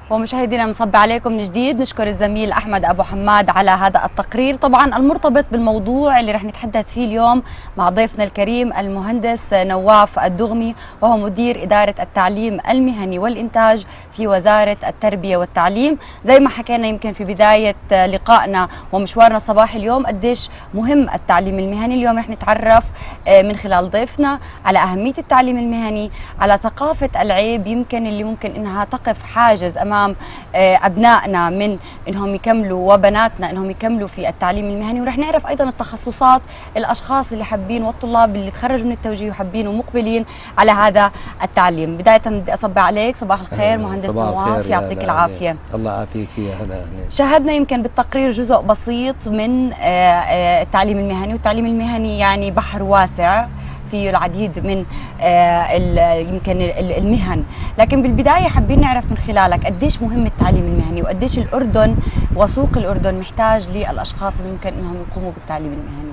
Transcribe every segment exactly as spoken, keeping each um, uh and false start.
ومشاهدينا نصب عليكم من جديد، نشكر الزميل أحمد أبو حماد على هذا التقرير طبعا المرتبط بالموضوع اللي رح نتحدث فيه اليوم مع ضيفنا الكريم المهندس نواف الدغمي، وهو مدير إدارة التعليم المهني والإنتاج في وزارة التربية والتعليم. زي ما حكينا يمكن في بداية لقائنا ومشوارنا الصباحي اليوم قديش مهم التعليم المهني. اليوم رح نتعرف من خلال ضيفنا على أهمية التعليم المهني، على ثقافة العيب يمكن اللي ممكن إنها تقف حاجز أمام أبنائنا من إنهم يكملوا وبناتنا إنهم يكملوا في التعليم المهني. ورح نعرف أيضا التخصصات، الأشخاص اللي حابين والطلاب اللي تخرجوا من التوجيه وحابين ومقبلين على هذا التعليم. بداية بدي أصبح عليك، صباح الخير مهندس نواف، يعطيك العافية. الله يعافيك يا هلا. شاهدنا يمكن بالتقرير جزء بسيط من التعليم المهني، والتعليم المهني يعني بحر واسع فيه العديد من يمكن المهن، لكن بالبداية حابين نعرف من خلالك قديش مهم التعليم المهني وقديش الأردن وسوق الأردن محتاج للأشخاص اللي ممكن أنهم يقوموا بالتعليم المهني.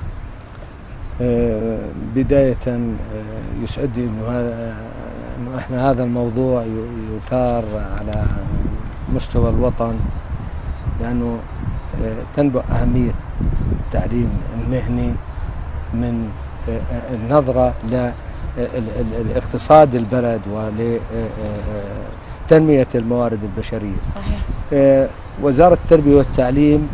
بداية يسعدني إنه هذا إنه إحنا هذا الموضوع يثار على مستوى الوطن، لأنه تنبع أهمية التعليم المهني من النظرة لاقتصاد البلد ولتنمية الموارد البشرية. صحيح. وزارة التربية والتعليم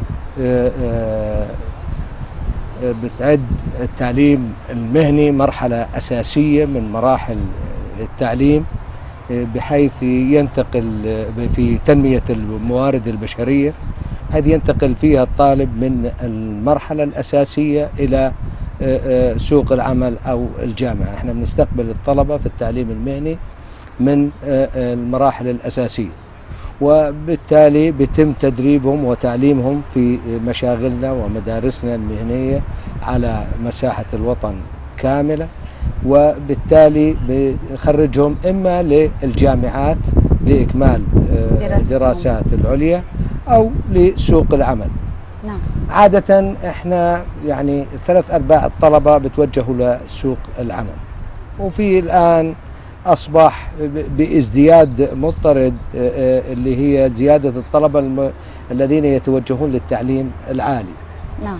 بتعد التعليم المهني مرحلة أساسية من مراحل التعليم، بحيث ينتقل في تنمية الموارد البشرية، هذه ينتقل فيها الطالب من المرحلة الأساسية إلى سوق العمل أو الجامعة. احنا بنستقبل الطلبة في التعليم المهني من المراحل الأساسية، وبالتالي بيتم تدريبهم وتعليمهم في مشاغلنا ومدارسنا المهنية على مساحة الوطن كاملة، وبالتالي بنخرجهم إما للجامعات لإكمال دراسات العليا أو لسوق العمل. نعم. عادة احنا يعني ثلاث ارباع الطلبة بتوجهوا لسوق العمل، وفي الآن أصبح بازدياد مضطرد اللي هي زيادة الطلبة الم... الذين يتوجهون للتعليم العالي. نعم.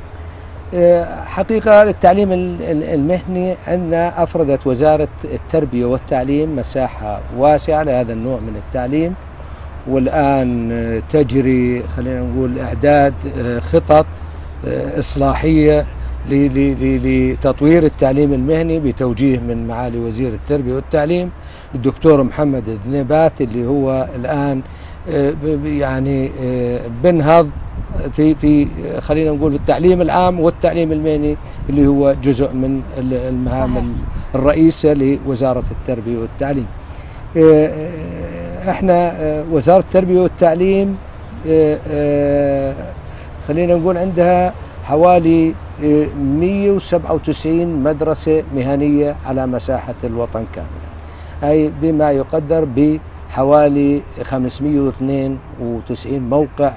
حقيقة التعليم المهني عندنا أفردت وزارة التربية والتعليم مساحة واسعة لهذا النوع من التعليم، والآن تجري خلينا نقول إعداد خطط إصلاحية لتطوير التعليم المهني بتوجيه من معالي وزير التربية والتعليم الدكتور محمد الذنيبات، اللي هو الآن يعني بنهض في في خلينا نقول التعليم العام والتعليم المهني اللي هو جزء من المهام الرئيسة لوزارة التربية والتعليم. احنا وزارة التربية والتعليم خلينا نقول عندها حوالي مئة وسبعة وتسعين مدرسة مهنية على مساحة الوطن كاملة، أي بما يقدر بحوالي خمسمئة واثنين وتسعين موقع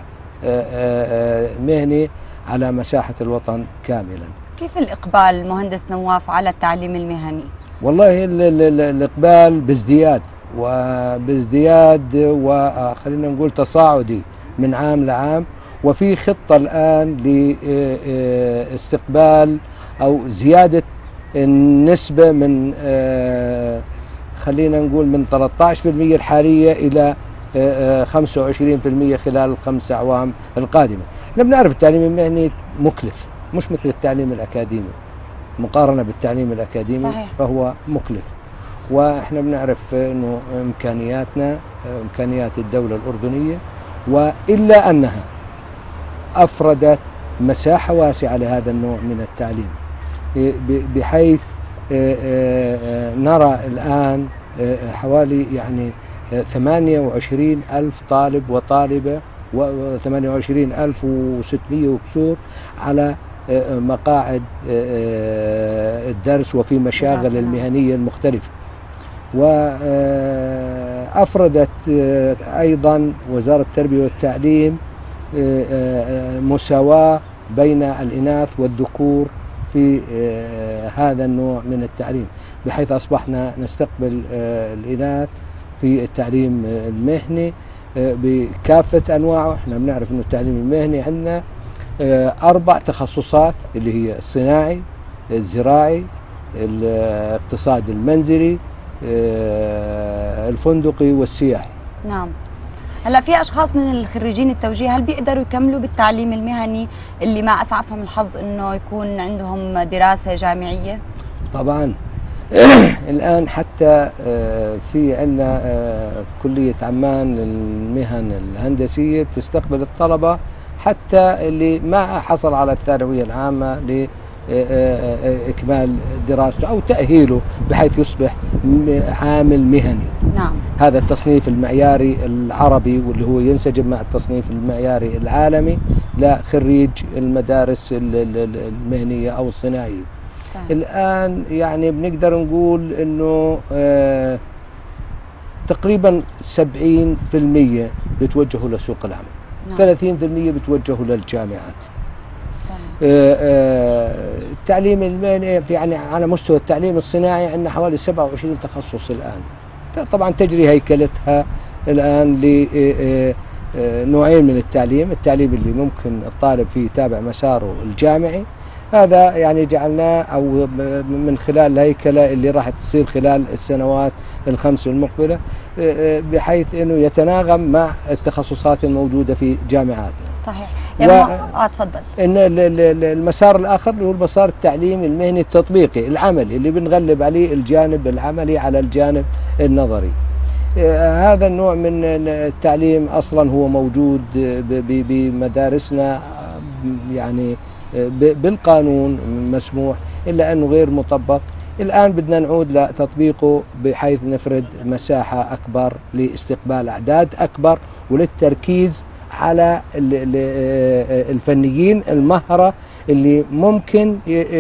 مهني على مساحة الوطن كاملا. كيف الإقبال مهندس نواف على التعليم المهني؟ والله الإقبال بازدياد وبازدياد وخلينا نقول تصاعدي من عام لعام، وفي خطة الآن لاستقبال أو زيادة النسبة من خلينا نقول من ثلاثة عشر بالمئة الحالية إلى خمسة وعشرين بالمئة خلال الخمس أعوام القادمة. احنا بنعرف التعليم المهني مكلف، مش مثل التعليم الأكاديمي، مقارنة بالتعليم الأكاديمي. صحيح. فهو مكلف، واحنا بنعرف انه امكانياتنا امكانيات الدولة الأردنية، وإلا أنها أفردت مساحة واسعة لهذا النوع من التعليم، بحيث نرى الآن حوالي يعني ثمانية وعشرين ألف طالب وطالبة وثمانية وعشرين ألف وستمئة وكسور على مقاعد الدرس وفي مشاغل المهنية المختلفة. وأفردت أيضا وزارة التربية والتعليم مساواة بين الإناث والذكور في هذا النوع من التعليم، بحيث أصبحنا نستقبل الإناث في التعليم المهني بكافة أنواعه. احنا بنعرف أنه التعليم المهني عندنا أربع تخصصات اللي هي الصناعي، الزراعي، الاقتصاد المنزلي، الفندقي والسياحي. نعم. هلا في اشخاص من الخريجين التوجيه هل بيقدروا يكملوا بالتعليم المهني اللي ما اسعفهم الحظ انه يكون عندهم دراسه جامعيه؟ طبعا الان حتى في عندنا كليه عمان للمهن الهندسيه بتستقبل الطلبه حتى اللي ما حصل على الثانويه العامه لإكمال دراسته أو تأهيله بحيث يصبح عامل مهني. نعم. هذا التصنيف المعياري العربي واللي هو ينسجم مع التصنيف المعياري العالمي لخريج المدارس المهنية أو الصناعية. صحيح. الآن يعني بنقدر نقول إنه آه تقريبا سبعين بالمئة بتوجهوا لسوق العمل. نعم. ثلاثين بالمئة بتوجهوا للجامعات. التعليم المهني في يعني على مستوى التعليم الصناعي عندنا حوالي سبعة وعشرين تخصص الآن. طبعا تجري هيكلتها الآن لنوعين من التعليم، التعليم اللي ممكن الطالب فيه يتابع مساره الجامعي، هذا يعني جعلناه أو من خلال الهيكلة اللي راح تصير خلال السنوات الخمس المقبلة بحيث أنه يتناغم مع التخصصات الموجودة في جامعاتنا. صحيح. يعني و... اه تفضل. ان المسار الاخر اللي هو المسار التعليمي المهني التطبيقي العملي اللي بنغلب عليه الجانب العملي على الجانب النظري. آه هذا النوع من التعليم اصلا هو موجود بمدارسنا يعني بالقانون مسموح الا انه غير مطبق. الان بدنا نعود لتطبيقه بحيث نفرد مساحه اكبر لاستقبال اعداد اكبر وللتركيز على الفنيين المهرة اللي ممكن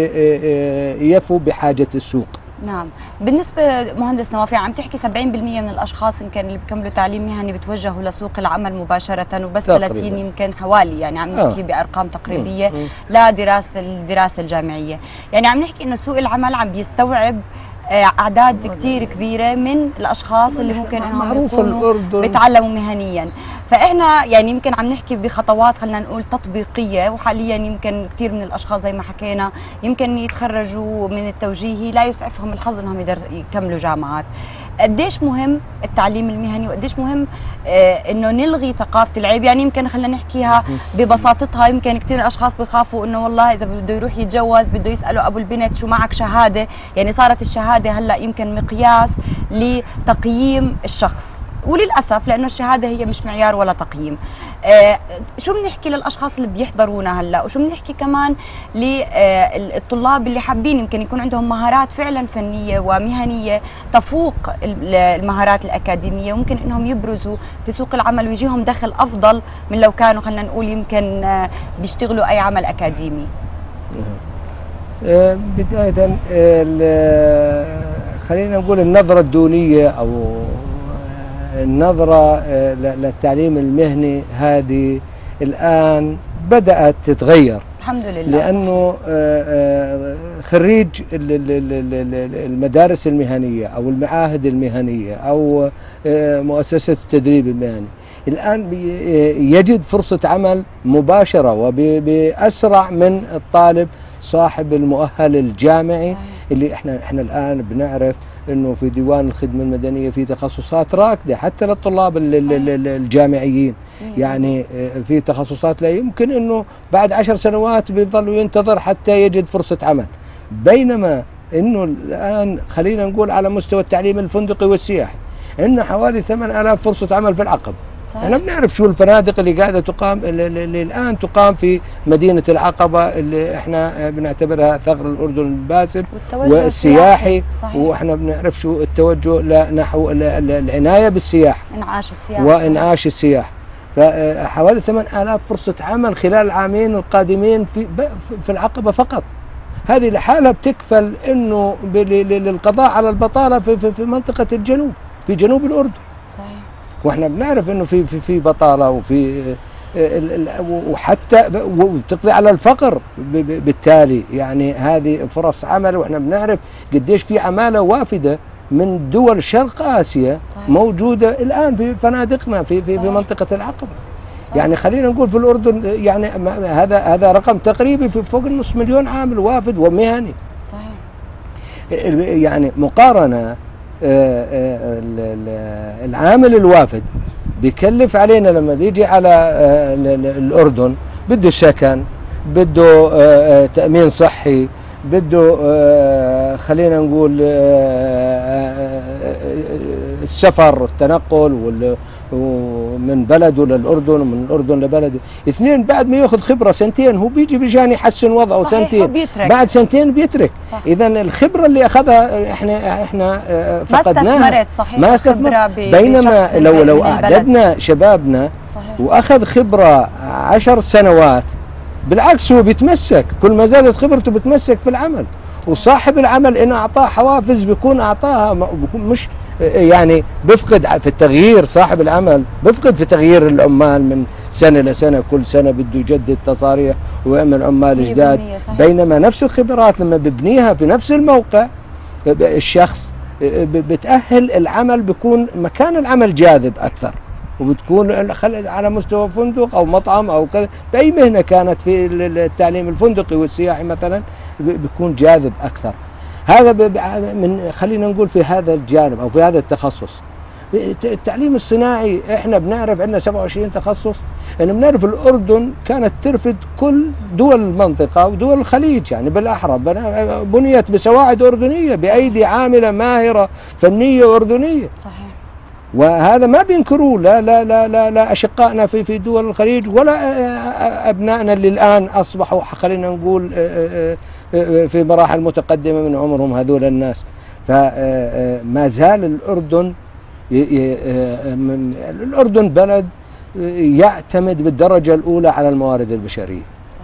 يفوا بحاجة السوق. نعم. بالنسبة مهندس نواف عم تحكي سبعين بالمئة من الأشخاص يمكن اللي بيكملوا تعليم مهني بتوجهوا لسوق العمل مباشرة وبس ثلاثين يمكن حوالي يعني عم نحكي آه. بأرقام تقريبية لا دراسة الدراسة الجامعية. يعني عم نحكي إنه سوق العمل عم بيستوعب أعداد كتير كبيرة من الأشخاص اللي ممكن إنهم يكونوا بيتعلموا مهنيا. فإحنا يعني يمكن عم نحكي بخطوات خلينا نقول تطبيقية، وحاليا يمكن كتير من الأشخاص زي ما حكينا يمكن يتخرجوا من التوجيهي لا يسعفهم الحظ إنهم يكملوا جامعات. قديش مهم التعليم المهني وقديش مهم آه انه نلغي ثقافه العيب؟ يعني يمكن خلينا نحكيها ببساطتها، يمكن كثير من الاشخاص بخافوا انه والله اذا بده يروح يتجوز بده يسالوا ابو البنت شو معك شهاده، يعني صارت الشهاده هلا يمكن مقياس لتقييم الشخص، وللاسف لانه الشهاده هي مش معيار ولا تقييم. آه شو بنحكي للاشخاص اللي بيحضرونا هلا، وشو بنحكي كمان للطلاب اللي حابين يمكن يكون عندهم مهارات فعلا فنيه ومهنيه تفوق المهارات الاكاديميه، وممكن انهم يبرزوا في سوق العمل ويجيهم دخل افضل من لو كانوا خلينا نقول يمكن آه بيشتغلوا اي عمل اكاديمي. آه بدايه آه خلينا نقول النظره الدونيه او النظرة للتعليم المهني هذه الآن بدأت تتغير الحمد لله، لأنه خريج المدارس المهنية أو المعاهد المهنية أو مؤسسة التدريب المهني الآن يجد فرصة عمل مباشرة وبأسرع من الطالب صاحب المؤهل الجامعي اللي احنا احنا الآن بنعرف انه في ديوان الخدمه المدنيه في تخصصات راكده حتى للطلاب الجامعيين. يعني في تخصصات لا يمكن انه بعد عشر سنوات بيضل ينتظر حتى يجد فرصه عمل، بينما انه الان خلينا نقول على مستوى التعليم الفندقي والسياحي عندنا حوالي ثمانية آلاف فرصه عمل في العقبه. احنا بنعرف شو الفنادق اللي قاعده تقام اللي, اللي الان تقام في مدينه العقبه اللي احنا بنعتبرها ثغر الاردن الباسل والسياحي، واحنا بنعرف شو التوجه نحو العنايه بالسياحه، انعاش السياحه وانعاش السياحه. فحوالي ثمانية آلاف فرصه عمل خلال العامين القادمين في في العقبه فقط. هذه لحالها بتكفل انه للقضاء على البطاله في في منطقه الجنوب، في جنوب الاردن. صحيح. واحنا بنعرف انه في في في بطاله وفي وحتى وبتقضي على الفقر بالتالي. يعني هذه فرص عمل، واحنا بنعرف قديش في عماله وافده من دول شرق آسيا صحيح. موجودة الآن في فنادقنا في في, في منطقة العقبة. صحيح. يعني خلينا نقول في الأردن يعني هذا هذا رقم تقريبي في فوق النص مليون عامل وافد ومهني. صحيح. يعني مقارنة العامل الوافد بيكلف علينا لما بيجي على الأردن بده سكن، بده تأمين صحي، بده خلينا نقول السفر والتنقل من بلده للأردن ومن الأردن لبلده. اثنين بعد ما ياخذ خبرة سنتين هو بيجي بيجان يحسن وضعه سنتين، بعد سنتين بيترك. إذا الخبرة اللي أخذها احنا احنا فقدناها، ما استثمرت. صحيح. ما استثمرت. بينما لو لو أعددنا شبابنا صحيح. وأخذ خبرة عشر سنوات بالعكس هو بيتمسك، كل ما زادت خبرته بيتمسك في العمل. وصاحب العمل إن أعطاه حوافز بيكون أعطاها بيكون مش يعني بفقد في التغيير. صاحب العمل بفقد في تغيير العمال من سنة لسنة، كل سنة بده يجدد تصاريح ويعمل عمال جداد. بينما نفس الخبرات لما ببنيها في نفس الموقع الشخص بتأهل العمل، بيكون مكان العمل جاذب أكثر، وبتكون على مستوى فندق او مطعم او كذا باي مهنه كانت في التعليم الفندقي والسياحي مثلا بيكون جاذب اكثر. هذا من خلينا نقول في هذا الجانب او في هذا التخصص. التعليم الصناعي احنا بنعرف عندنا سبعة وعشرين تخصص، يعني بنعرف الاردن كانت ترفد كل دول المنطقه ودول الخليج يعني بالاحرى، بنيت بسواعد اردنيه بايدي عامله ماهره فنيه اردنيه. صحيح. وهذا ما بينكروه لا لا لا لا لا اشقائنا في في دول الخليج ولا ابنائنا اللي الان اصبحوا خلينا نقول في مراحل متقدمه من عمرهم هذول الناس. فما زال الاردن الاردن بلد يعتمد بالدرجه الاولى على الموارد البشريه.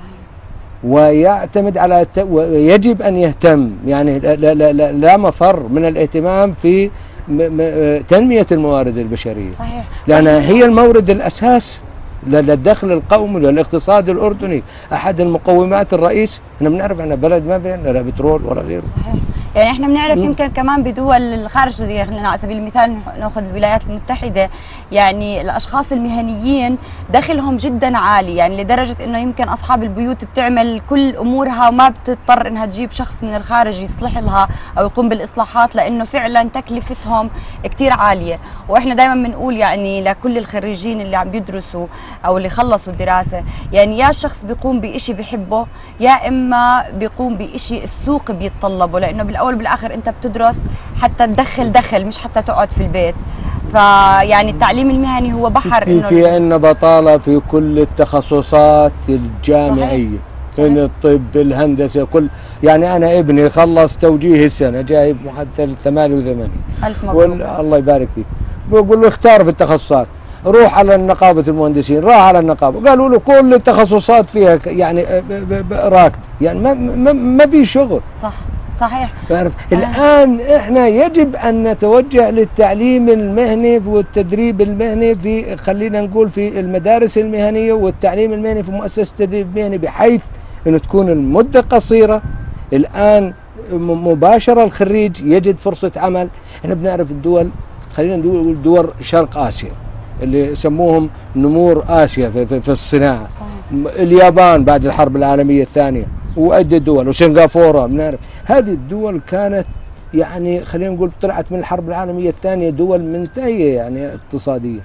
ويعتمد على ويجب ان يهتم، يعني لا لا لا, لا مفر من الاهتمام في تنمية الموارد البشرية. صحيح. لأنها هي المورد الأساس للدخل القومي للاقتصاد الأردني. أحد المقومات الرئيس، احنا بنعرف أن بلد ما فينا لا بترول ولا غيره. صحيح. يعني احنا بنعرف يمكن كمان بدول الخارج، زي على سبيل المثال ناخذ الولايات المتحدة، يعني الأشخاص المهنيين دخلهم جدا عالي، يعني لدرجة انه يمكن أصحاب البيوت بتعمل كل أمورها وما بتضطر انها تجيب شخص من الخارج يصلح لها أو يقوم بالإصلاحات، لأنه فعلا تكلفتهم كتير عالية. واحنا دائما بنقول يعني لكل الخريجين اللي عم بيدرسوا أو اللي خلصوا الدراسة، يعني يا الشخص بيقوم بإشي بيحبه يا إما بيقوم بإشي السوق بيتطلبه، لأنه بالأول بالآخر أنت بتدرس حتى تدخل دخل مش حتى تقعد في البيت. فيعني التعليم المهني هو بحر. إنه في عندنا بطالة في كل التخصصات الجامعية. صحيح. من الطب، الهندسة، كل يعني أنا ابني خلص توجيه السنة جايب معدل ثمانية وثمانين. ألف مبروك. الله يبارك فيك. بقول له اختار في التخصصات، روح على نقابة المهندسين، راح على النقابة قالوا له كل التخصصات فيها يعني راكد، يعني ما ما, ما في شغل. صح. صحيح. تعرف الآن احنا يجب أن نتوجه للتعليم المهني والتدريب المهني في خلينا نقول في المدارس المهنية والتعليم المهني في مؤسسة التدريب المهني، بحيث أنه تكون المدة قصيرة. الآن مباشرة الخريج يجد فرصة عمل. احنا بنعرف الدول خلينا نقول دول شرق آسيا اللي يسموهم نمور آسيا في, في, في الصناعة. صحيح. اليابان بعد الحرب العالمية الثانية وعدة دول وسنغافورة، بنعرف هذه الدول كانت يعني خلينا نقول طلعت من الحرب العالمية الثانية دول منتهية يعني اقتصاديا،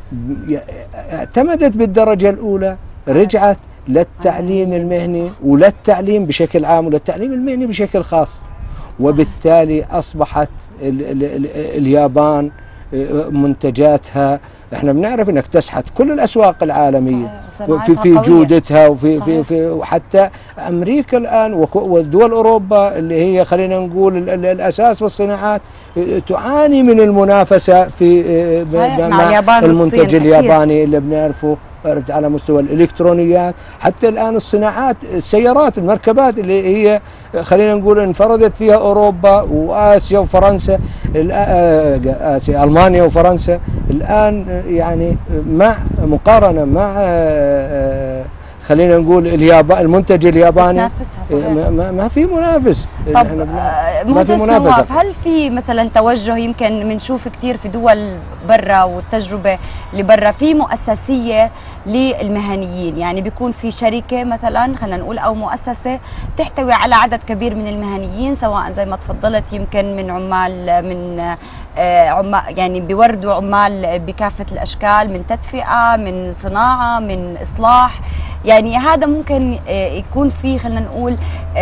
اعتمدت بالدرجة الأولى، رجعت للتعليم المهني وللتعليم بشكل عام وللتعليم المهني بشكل خاص. وبالتالي أصبحت ال ال ال اليابان منتجاتها احنا بنعرف انها اكتسحت كل الاسواق العالميه في في جودتها وفي في في وحتى امريكا الان ودول اوروبا اللي هي خلينا نقول الاساس والصناعات تعاني من المنافسه في مع المنتج الياباني اللي بنعرفه. عرفت على مستوى الالكترونيات، حتى الان الصناعات السيارات المركبات اللي هي خلينا نقول انفردت فيها اوروبا واسيا وفرنسا، اسيا المانيا وفرنسا الان يعني مع مقارنه مع خلينا نقول اليابان المنتج الياباني ما, ما, ما في منافس. طب ما في منافسه. هل في مثلا توجه يمكن بنشوف كثير في دول برا والتجربه اللي برا في مؤسسيه للمهنيين، يعني بيكون في شركه مثلا خلينا نقول او مؤسسه تحتوي على عدد كبير من المهنيين، سواء زي ما تفضلت يمكن من عمال من عمال يعني بيوردوا عمال بكافه الاشكال، من تدفئه، من صناعه، من اصلاح، يعني هذا ممكن يكون في خلينا نقول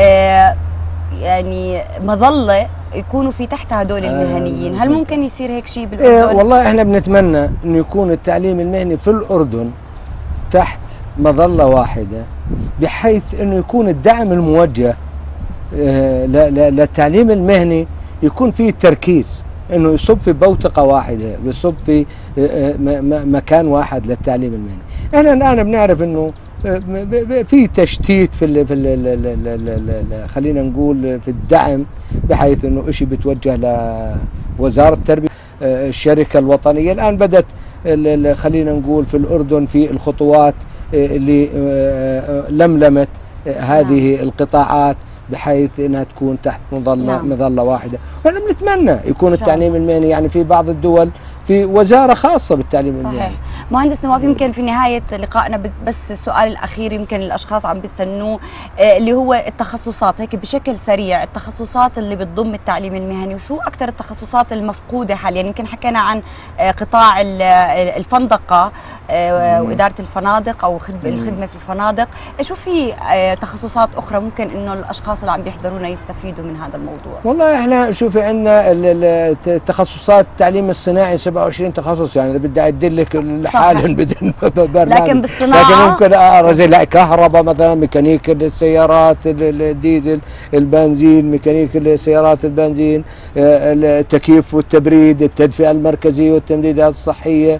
يعني مظله يكونوا في تحت هدول المهنيين. هل ممكن يصير هيك شيء بالاردن؟ إيه والله احنا بنتمنى انه يكون التعليم المهني في الاردن تحت مظله واحده، بحيث انه يكون الدعم الموجه اه للتعليم المهني يكون فيه تركيز، انه يصب في بوتقه واحده، يصب في اه مكان واحد للتعليم المهني. احنا الان بنعرف انه في تشتيت في ال في ال خلينا نقول في الدعم، بحيث انه شيء بتوجه لوزاره التربيه. الشركه الوطنيه الان بدات خلينا نقول في الاردن في الخطوات اللي لملمت هذه القطاعات بحيث انها تكون تحت مظله نعم. مظله واحده، واحنا بنتمنى يكون التعليم المهني يعني في بعض الدول في وزاره خاصه بالتعليم صحيح. المهني. مهندس نواف، يمكن في نهايه لقائنا بس السؤال الاخير يمكن الاشخاص عم بيستنوه اللي هو التخصصات، هيك بشكل سريع التخصصات اللي بتضم التعليم المهني، وشو اكثر التخصصات المفقوده حاليا؟ يمكن حكينا عن قطاع الفندقه واداره الفنادق او الخدمه في الفنادق، شو في تخصصات اخرى ممكن انه الاشخاص اللي عم بيحضرونا يستفيدوا من هذا الموضوع؟ والله احنا شوفي عندنا التخصصات التعليم الصناعي سبعة وعشرين تخصص، يعني اذا بدي اعدلك حالا بدون برنامج، لكن بالصناعه لكن ممكن ارزل كهرباء مثلا، ميكانيك السيارات الديزل، البنزين، ميكانيك السيارات البنزين، التكييف والتبريد، التدفئه المركزيه والتمديدات الصحيه،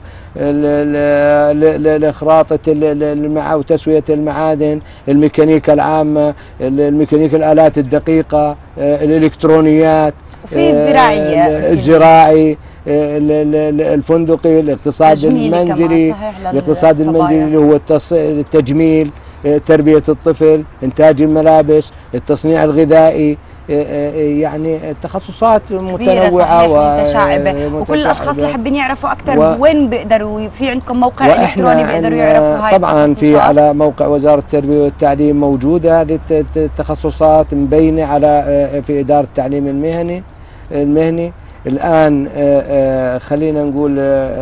اخراطه المعادن وتسويه المعادن، الميكانيكا العامه، الميكانيكا الالات الدقيقه، الالكترونيات، وفي الزراعيه الزراعي، الفندقي، الاقتصاد المنزلي، الاقتصاد المنزلي اللي هو التجميل، تربية الطفل، إنتاج الملابس، التصنيع الغذائي، يعني التخصصات متنوعة ومتشعبة، وكل الأشخاص اللي حابين يعرفوا أكثر و... وين بيقدروا؟ في عندكم موقع إلكتروني بيقدروا يعرفوا هاي طبعا في على موقع وزارة التربية والتعليم موجودة هذه التخصصات مبينة على في إدارة التعليم المهني المهني الآن. خلينا نقول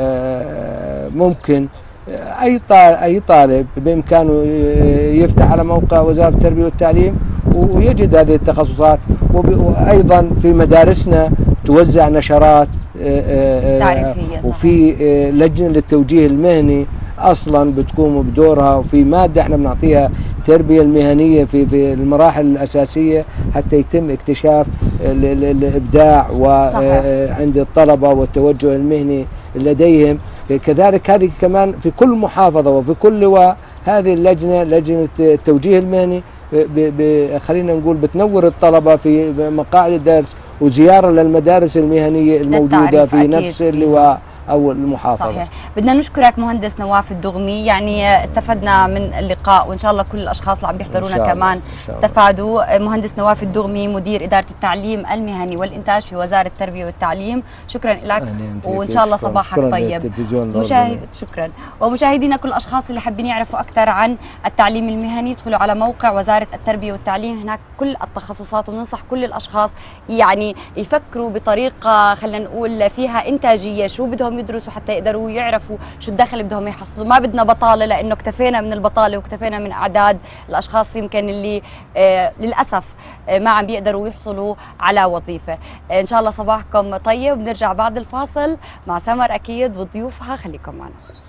ممكن أي أي طالب بإمكانه يفتح على موقع وزارة التربية والتعليم ويجد هذه التخصصات، وأيضا في مدارسنا توزع نشرات تعريفية، وفي لجنة للتوجيه المهني اصلا بتقوم بدورها، وفي ماده احنا بنعطيها التربيه المهنيه في في المراحل الاساسيه حتى يتم اكتشاف الابداع وعند الطلبه والتوجه المهني لديهم. كذلك هذه كمان في كل محافظه وفي كل لواء هذه اللجنه لجنه التوجيه المهني خلينا نقول بتنور الطلبه في مقاعد الدرس وزياره للمدارس المهنيه الموجوده في نفس اللواء أو المحافظة. صحيح. بدنا نشكرك مهندس نواف الدغمي، يعني استفدنا من اللقاء وإن شاء الله كل الأشخاص اللي عم بيحضرونا كمان استفادوا. مهندس نواف الدغمي مدير إدارة التعليم المهني والإنتاج في وزارة التربية والتعليم، شكرا لك وإن شاء الله صباحك طيب. مشاهد شكرا. ومشاهدينا كل الأشخاص اللي حابين يعرفوا أكثر عن التعليم المهني يدخلوا على موقع وزارة التربية والتعليم، هناك كل التخصصات، وننصح كل الأشخاص يعني يفكروا بطريقة خلينا نقول فيها إنتاجية، شو بدهم يدرسوا حتى يقدروا يعرفوا شو الدخل اللي بدهم يحصلوا. ما بدنا بطاله، لانه اكتفينا من البطاله واكتفينا من اعداد الاشخاص يمكن اللي آه للاسف آه ما عم بيقدروا يحصلوا على وظيفه. آه ان شاء الله صباحكم طيب. بنرجع بعد الفاصل مع سمر اكيد وضيوفها، خليكم معنا.